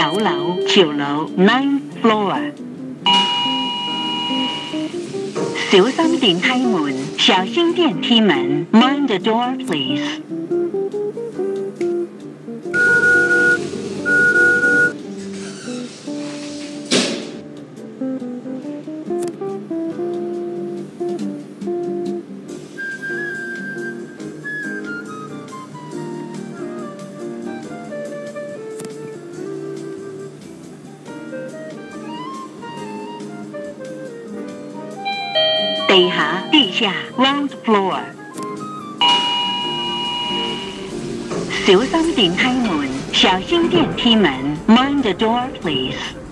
9樓、橋樓 9th floor。小心電梯門，小心電梯門 ，Mind the door, please。地下、地下 ground floor。小心電梯門，小心電梯門 ，Mind the door, please。